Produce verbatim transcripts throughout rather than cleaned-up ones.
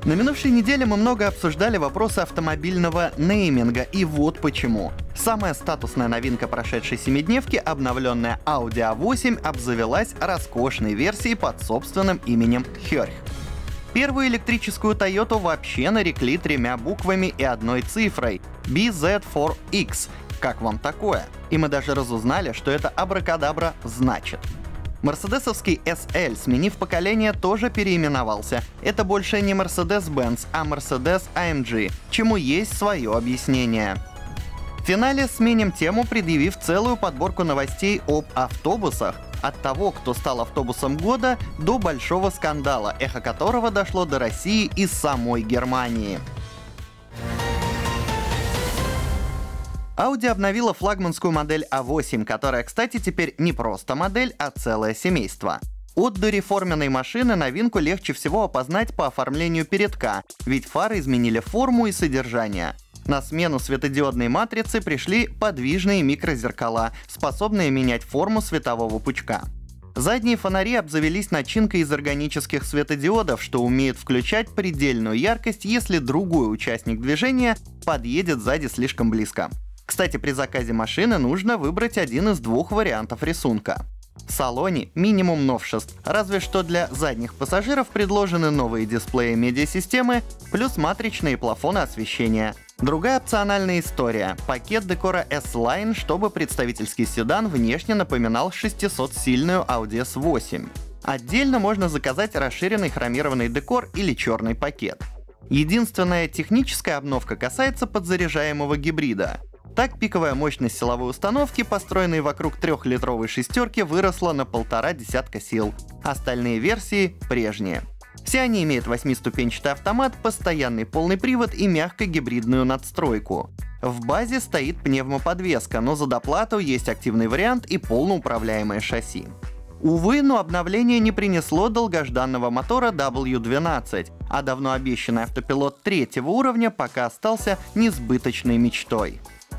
На минувшей неделе мы много обсуждали вопросы автомобильного нейминга, и вот почему. Самая статусная новинка прошедшей семидневки, обновленная Audi а восемь, обзавелась роскошной версией под собственным именем Hjörg. Первую электрическую Toyota вообще нарекли тремя буквами и одной цифрой — би зет фор икс. Как вам такое? И мы даже разузнали, что это абракадабра значит. Мерседесовский эс эль, сменив поколение, тоже переименовался. Это больше не Mercedes-Benz, а Mercedes а эм джи, чему есть свое объяснение. В финале сменим тему, предъявив целую подборку новостей об автобусах. От того, кто стал автобусом года, до большого скандала, эхо которого дошло до России и самой Германии. Audi обновила флагманскую модель а восемь, которая, кстати, теперь не просто модель, а целое семейство. От дореформенной машины новинку легче всего опознать по оформлению передка, ведь фары изменили форму и содержание. На смену светодиодной матрицы пришли подвижные микрозеркала, способные менять форму светового пучка. Задние фонари обзавелись начинкой из органических светодиодов, что умеет включать предельную яркость, если другой участник движения подъедет сзади слишком близко. Кстати, при заказе машины нужно выбрать один из двух вариантов рисунка. В салоне минимум новшеств, разве что для задних пассажиров предложены новые дисплеи медиасистемы плюс матричные плафоны освещения. Другая опциональная история — пакет декора S-Line, чтобы представительский седан внешне напоминал шестисотсильную Audi эс восемь. Отдельно можно заказать расширенный хромированный декор или черный пакет. Единственная техническая обновка касается подзаряжаемого гибрида. Так, пиковая мощность силовой установки, построенной вокруг трехлитровой шестерки, выросла на полтора десятка сил. Остальные версии прежние. Все они имеют восьмиступенчатый автомат, постоянный полный привод и мягкогибридную надстройку. В базе стоит пневмоподвеска, но за доплату есть активный вариант и полноуправляемое шасси. Увы, но обновление не принесло долгожданного мотора дабл ю двенадцать, а давно обещанный автопилот третьего уровня пока остался несбыточной мечтой.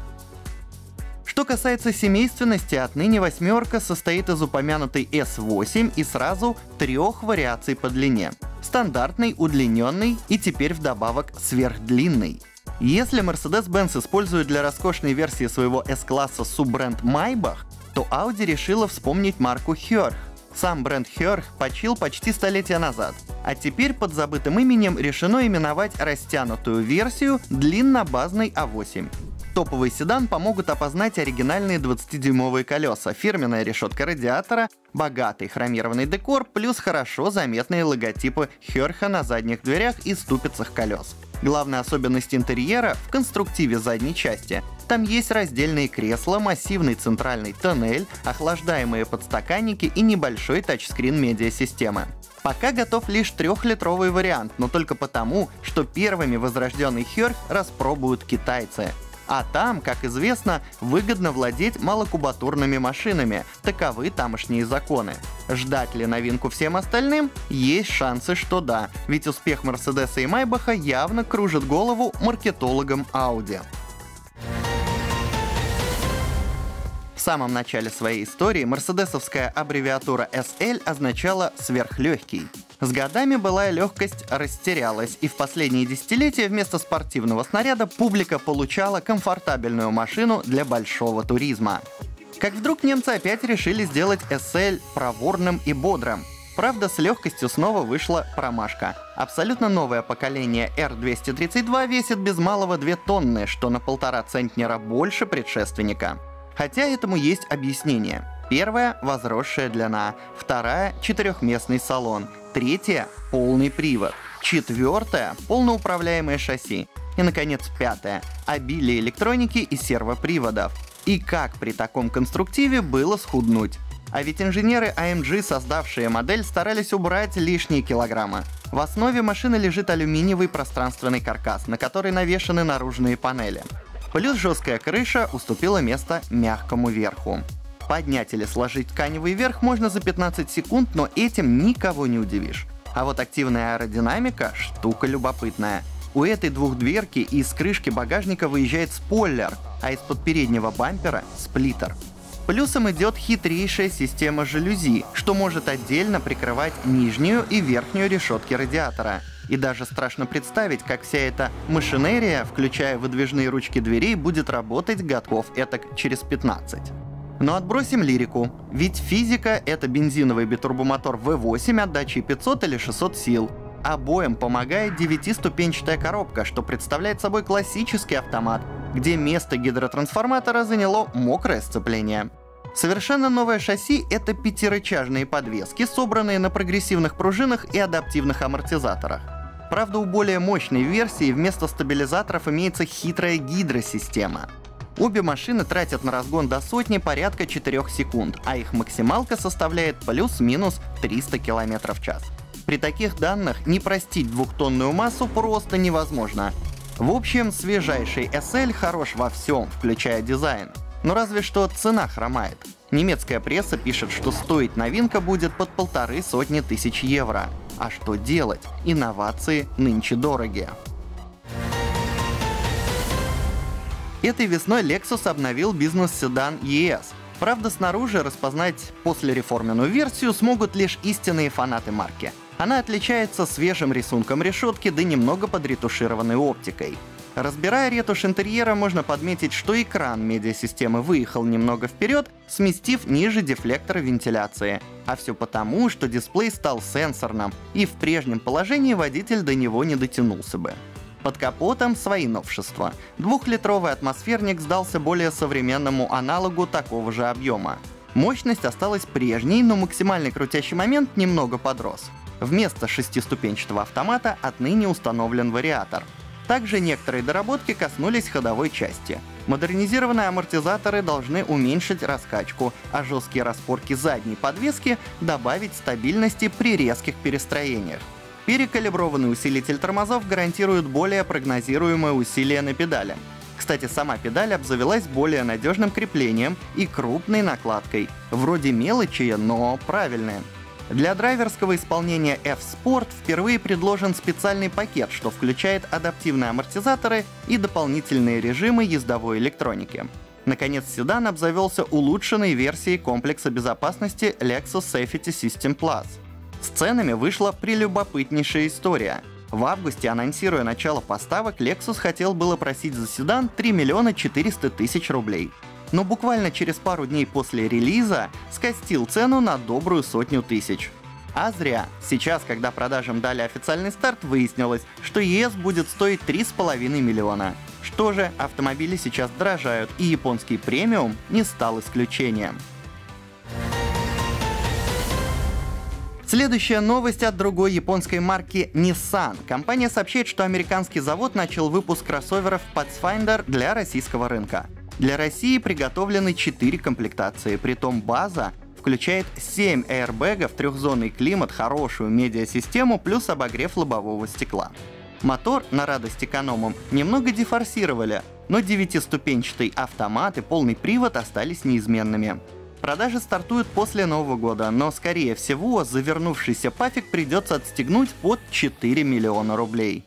Что касается семейственности, отныне восьмерка состоит из упомянутой эс восемь и сразу трех вариаций по длине. Стандартный, удлиненный и теперь вдобавок сверхдлинный. Если Mercedes-Benz использует для роскошной версии своего эс-класса суббренд Maybach, то Audi решила вспомнить марку Hjörg. Сам бренд Hjörg почил почти столетие назад, а теперь под забытым именем решено именовать растянутую версию длиннобазной а восемь. Топовый седан помогут опознать оригинальные двадцатидюймовые колеса, фирменная решетка радиатора, богатый хромированный декор, плюс хорошо заметные логотипы Hjörg на задних дверях и ступицах колес. Главная особенность интерьера в конструктиве задней части. Там есть раздельные кресла, массивный центральный тоннель, охлаждаемые подстаканники и небольшой тачскрин медиасистемы. Пока готов лишь трехлитровый вариант, но только потому, что первыми возрожденный Hjörg распробуют китайцы. А там, как известно, выгодно владеть малокубатурными машинами, таковы тамошние законы. Ждать ли новинку всем остальным? Есть шансы, что да, ведь успех Мерседеса и Майбаха явно кружит голову маркетологам Audi. В самом начале своей истории мерседесовская аббревиатура эс эль означала «сверхлегкий». С годами былая легкость растерялась, и в последние десятилетия вместо спортивного снаряда публика получала комфортабельную машину для большого туризма. Как вдруг немцы опять решили сделать эс эль проворным и бодрым. Правда, с легкостью снова вышла промашка. Абсолютно новое поколение эр двести тридцать два весит без малого две тонны, что на полтора центнера больше предшественника. Хотя этому есть объяснение. Первая — возросшая длина, вторая — четырехместный салон, третья — полный привод, четвертая — полноуправляемое шасси и, наконец, пятая — обилие электроники и сервоприводов. И как при таком конструктиве было схуднуть? А ведь инженеры а эм джи, создавшие модель, старались убрать лишние килограммы. В основе машины лежит алюминиевый пространственный каркас, на который навешаны наружные панели. Плюс жесткая крыша уступила место мягкому верху. Поднять или сложить тканевый верх можно за пятнадцать секунд, но этим никого не удивишь. А вот активная аэродинамика — штука любопытная. У этой двухдверки из крышки багажника выезжает спойлер, а из-под переднего бампера — сплиттер. Плюсом идет хитрейшая система жалюзи, что может отдельно прикрывать нижнюю и верхнюю решетки радиатора. И даже страшно представить, как вся эта машинерия, включая выдвижные ручки дверей, будет работать годков этак через пятнадцать. Но отбросим лирику, ведь физика — это бензиновый битурбомотор вэ восемь отдачей пятьсот или шестьсот сил. Обоим помогает девятиступенчатая коробка, что представляет собой классический автомат, где место гидротрансформатора заняло мокрое сцепление. Совершенно новое шасси — это пятирычажные подвески, собранные на прогрессивных пружинах и адаптивных амортизаторах. Правда, у более мощной версии вместо стабилизаторов имеется хитрая гидросистема. Обе машины тратят на разгон до сотни порядка четырёх секунд, а их максималка составляет плюс-минус триста километров в час. При таких данных не простить двухтонную массу просто невозможно. В общем, свежайший эс эль хорош во всем, включая дизайн. Но разве что цена хромает. Немецкая пресса пишет, что стоить новинка будет под полторы сотни тысяч евро. А что делать? Инновации нынче дорогие. Этой весной Lexus обновил бизнес-седан и эс. Правда, снаружи распознать послереформенную версию смогут лишь истинные фанаты марки. Она отличается свежим рисунком решетки да немного подретушированной оптикой. Разбирая ретушь интерьера, можно подметить, что экран медиасистемы выехал немного вперед, сместив ниже дефлектора вентиляции. А все потому, что дисплей стал сенсорным, и в прежнем положении водитель до него не дотянулся бы. Под капотом свои новшества. Двухлитровый атмосферник сдался более современному аналогу такого же объема. Мощность осталась прежней, но максимальный крутящий момент немного подрос. Вместо шестиступенчатого автомата отныне установлен вариатор. Также некоторые доработки коснулись ходовой части. Модернизированные амортизаторы должны уменьшить раскачку, а жесткие распорки задней подвески добавить стабильности при резких перестроениях. Перекалиброванный усилитель тормозов гарантирует более прогнозируемое усилие на педали. Кстати, сама педаль обзавелась более надежным креплением и крупной накладкой. Вроде мелочи, но правильная. Для драйверского исполнения F-Sport впервые предложен специальный пакет, что включает адаптивные амортизаторы и дополнительные режимы ездовой электроники. Наконец, седан обзавелся улучшенной версией комплекса безопасности Lexus Safety System Plus. С ценами вышла прелюбопытнейшая история. В августе, анонсируя начало поставок, Lexus хотел было просить за седан три миллиона четыреста тысяч рублей. Но буквально через пару дней после релиза скостил цену на добрую сотню тысяч. А зря. Сейчас, когда продажам дали официальный старт, выяснилось, что и эс будет стоить три с половиной миллиона. Что же, автомобили сейчас дорожают, и японский премиум не стал исключением. Следующая новость от другой японской марки Nissan. Компания сообщает, что американский завод начал выпуск кроссоверов Pathfinder для российского рынка. Для России приготовлены четыре комплектации, притом база включает семь аэрбэгов, трехзонный климат, хорошую медиасистему плюс обогрев лобового стекла. Мотор, на радость экономам, немного дефорсировали, но девятиступенчатый автомат и полный привод остались неизменными. Продажи стартуют после Нового года, но, скорее всего, завернувшийся пафик придется отстегнуть под четыре миллиона рублей.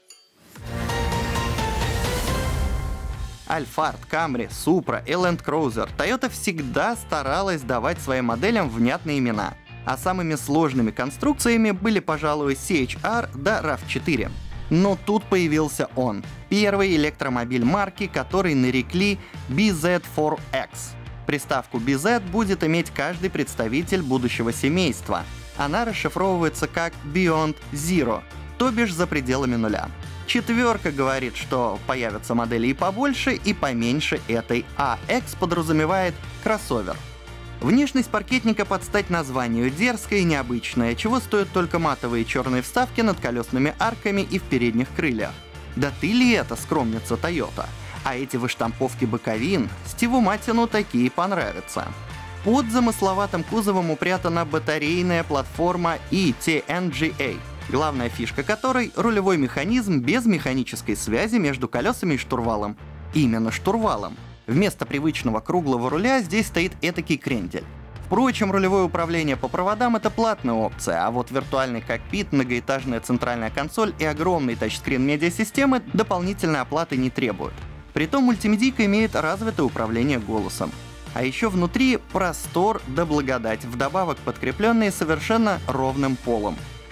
Alphard, Camry, Supra и Land Cruiser Toyota всегда старалась давать своим моделям внятные имена, а самыми сложными конструкциями были, пожалуй, си эйч ар да рав четыре. Но тут появился он, первый электромобиль марки, который нарекли би зет фор икс. Приставку би зет будет иметь каждый представитель будущего семейства. Она расшифровывается как Beyond Zero, то бишь за пределами нуля. Четверка говорит, что появятся модели и побольше, и поменьше этой, а X подразумевает кроссовер. Внешность паркетника под стать названию дерзкая и необычная, чего стоят только матовые черные вставки над колесными арками и в передних крыльях. Да ты ли это, скромница Toyota? А эти выштамповки боковин Стиву Маттину такие понравятся. Под замысловатым кузовом упрятана батарейная платформа и ти эн джи эй, главная фишка которой — рулевой механизм без механической связи между колесами и штурвалом. Именно штурвалом. Вместо привычного круглого руля здесь стоит этакий крендель. Впрочем, рулевое управление по проводам — это платная опция, а вот виртуальный кокпит, многоэтажная центральная консоль и огромный тачскрин медиасистемы дополнительной оплаты не требуют. Притом мультимедийка имеет развитое управление голосом. А еще внутри простор да благодать, вдобавок подкрепленные совершенно ровным полом.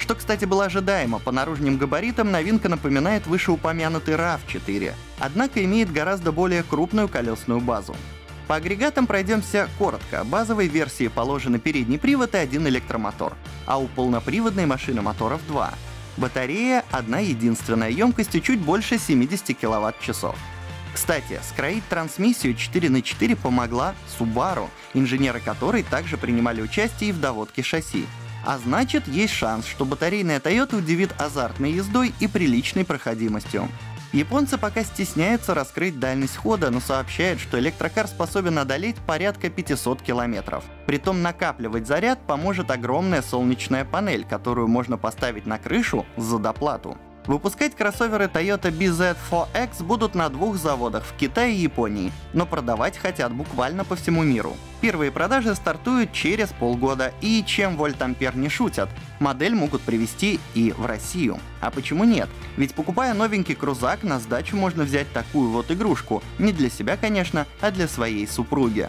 Что, кстати, было ожидаемо, по наружным габаритам новинка напоминает вышеупомянутый рав четыре, однако имеет гораздо более крупную колесную базу. По агрегатам пройдемся коротко. В базовой версии положены передний привод и один электромотор, а у полноприводной машины моторов два. Батарея одна единственная, емкостью чуть больше семьдесят киловатт-часов. Кстати, скроить трансмиссию четыре на четыре помогла Subaru, инженеры которой также принимали участие и в доводке шасси. А значит, есть шанс, что батарейная Toyota удивит азартной ездой и приличной проходимостью. Японцы пока стесняются раскрыть дальность хода, но сообщают, что электрокар способен одолеть порядка пятьсот километров. Притом накапливать заряд поможет огромная солнечная панель, которую можно поставить на крышу за доплату. Выпускать кроссоверы Toyota би зет четыре икс будут на двух заводах в Китае и Японии, но продавать хотят буквально по всему миру. Первые продажи стартуют через полгода, и чем вольтампер не шутят, модель могут привезти и в Россию. А почему нет? Ведь покупая новенький крузак, на сдачу можно взять такую вот игрушку. Не для себя, конечно, а для своей супруги.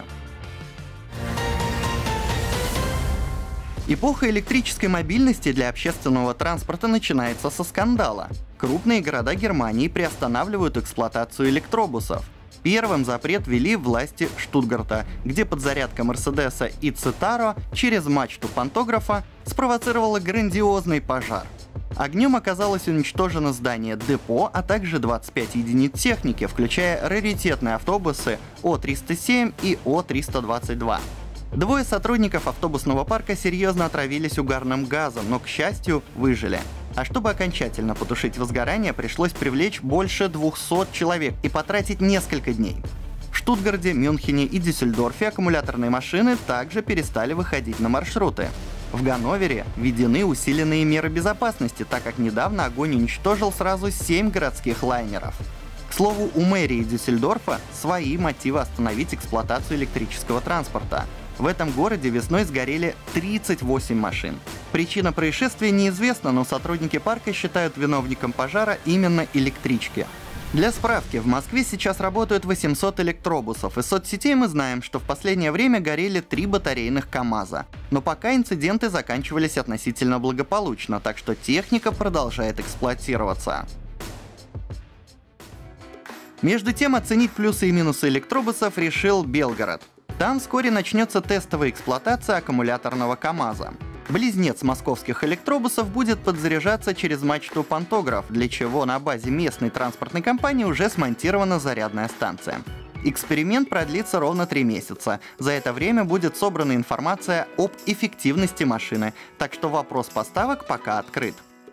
Эпоха электрической мобильности для общественного транспорта начинается со скандала. Крупные города Германии приостанавливают эксплуатацию электробусов. Первым запрет ввели власти Штутгарта, где подзарядка Мерседеса и Цитаро через мачту пантографа спровоцировала грандиозный пожар. Огнем оказалось уничтожено здание депо, а также двадцать пять единиц техники, включая раритетные автобусы О триста семь и О триста двадцать два. Двое сотрудников автобусного парка серьезно отравились угарным газом, но, к счастью, выжили. А чтобы окончательно потушить возгорание, пришлось привлечь больше двухсот человек и потратить несколько дней. В Штутгарте, Мюнхене и Дюссельдорфе аккумуляторные машины также перестали выходить на маршруты. В Ганновере введены усиленные меры безопасности, так как недавно огонь уничтожил сразу семь городских лайнеров. К слову, у мэрии Дюссельдорфа свои мотивы остановить эксплуатацию электрического транспорта. В этом городе весной сгорели тридцать восемь машин. Причина происшествия неизвестна, но сотрудники парка считают виновником пожара именно электрички. Для справки, в Москве сейчас работают восемьсот электробусов. Из соцсетей мы знаем, что в последнее время горели три батарейных КАМАЗа. Но пока инциденты заканчивались относительно благополучно, так что техника продолжает эксплуатироваться. Между тем, оценить плюсы и минусы электробусов решил Белгород. Там вскоре начнется тестовая эксплуатация аккумуляторного КАМАЗа. Близнец московских электробусов будет подзаряжаться через мачту пантограф, для чего на базе местной транспортной компании уже смонтирована зарядная станция. Эксперимент продлится ровно три месяца. За это время будет собрана информация об эффективности машины, так что вопрос поставок пока открыт.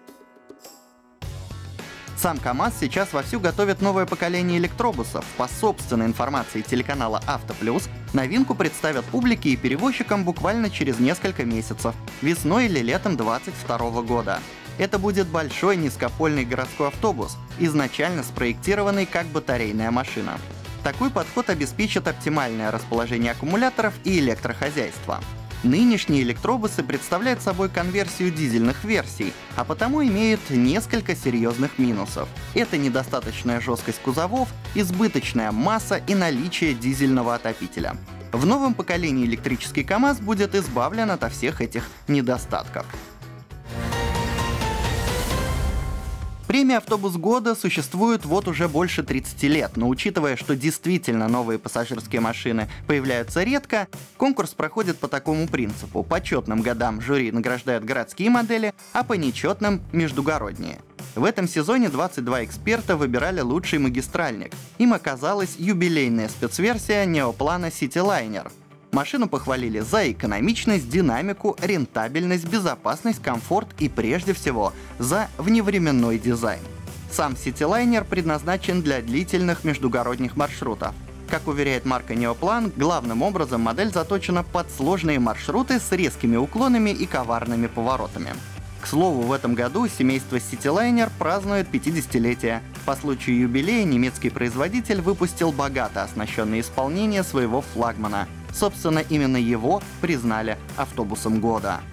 Сам КАМАЗ сейчас вовсю готовит новое поколение электробусов. По собственной информации телеканала Авто Плюс, новинку представят публике и перевозчикам буквально через несколько месяцев, весной или летом две тысячи двадцать второго года. Это будет большой низкопольный городской автобус, изначально спроектированный как батарейная машина. Такой подход обеспечит оптимальное расположение аккумуляторов и электрохозяйства. Нынешние электробусы представляют собой конверсию дизельных версий, а потому имеют несколько серьезных минусов. Это недостаточная жесткость кузовов, избыточная масса и наличие дизельного отопителя. В новом поколении электрический КАМАЗ будет избавлен от всех этих недостатков. Премия «Автобус года» существует вот уже больше тридцати лет, но учитывая, что действительно новые пассажирские машины появляются редко, конкурс проходит по такому принципу. По четным годам жюри награждают городские модели, а по нечетным — междугородние. В этом сезоне двадцать два эксперта выбирали лучший магистральник. Им оказалась юбилейная спецверсия неоплана Cityliner. Машину похвалили за экономичность, динамику, рентабельность, безопасность, комфорт и, прежде всего, за вневременной дизайн. Сам Cityliner предназначен для длительных междугородних маршрутов. Как уверяет марка Neoplan, главным образом модель заточена под сложные маршруты с резкими уклонами и коварными поворотами. К слову, в этом году семейство Cityliner празднует пятидесятилетие. По случаю юбилея немецкий производитель выпустил богато оснащенное исполнение своего флагмана. Собственно, именно его признали автобусом года.